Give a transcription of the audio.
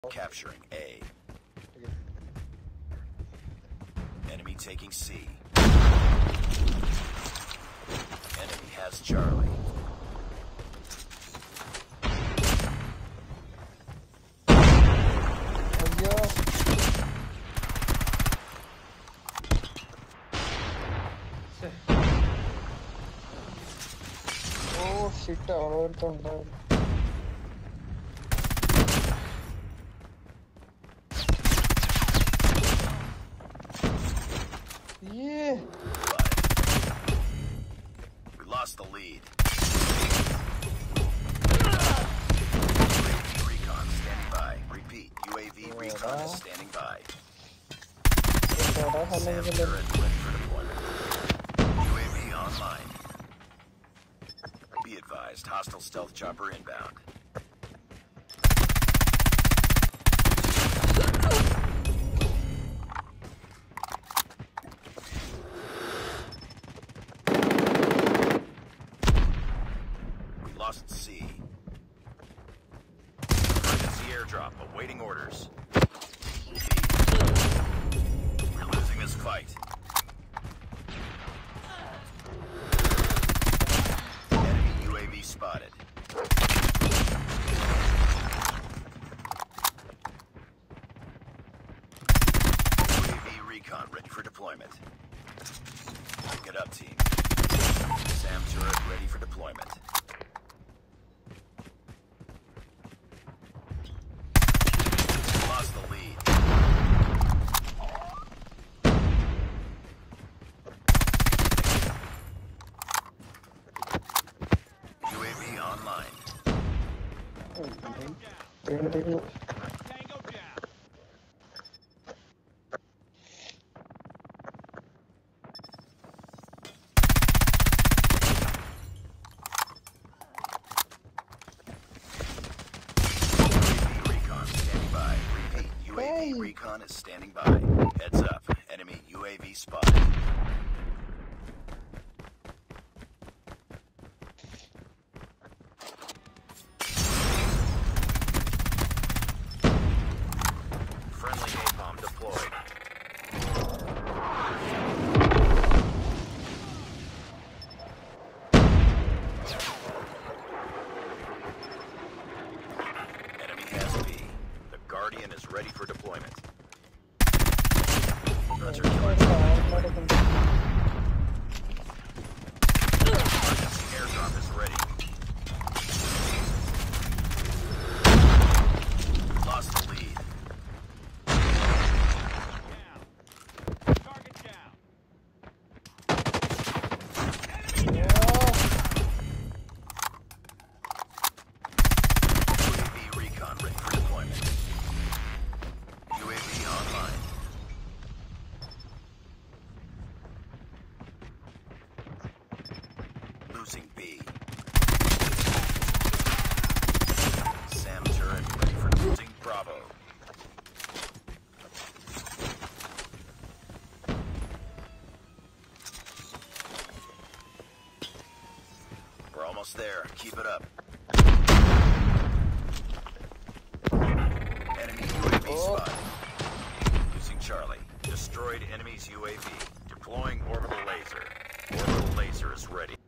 Capturing A. Enemy taking C. Enemy has Charlie. Oh shit, overturned. Yeah. We lost the lead. UAV recon standing by. Repeat, UAV recon is standing by. SAM turret ready for deployment. UAV online. Be advised, hostile stealth chopper inbound. Lost C. Emergency airdrop, awaiting orders. We're losing this fight. Enemy UAV spotted. UAV recon ready for deployment. Pick it up, team. SAM turret ready for deployment. Lost the lead. UAV online. Tango down. UAV recon is standing by. Heads up. Enemy UAV spotted. Friendly napalm deployed. Enemy has B. Guardian is ready for deployment. Hunter killer. Emergency airdrop is ready. Lost the lead. Target down. UAV recon ready for deployment. UAV online. Losing B. SAM turret ready for losing Bravo. We're almost there. Keep it up. Enemy UAV spotted. Losing Charlie. Destroyed enemy's UAV. Deploying orbital laser. Orbital laser is ready.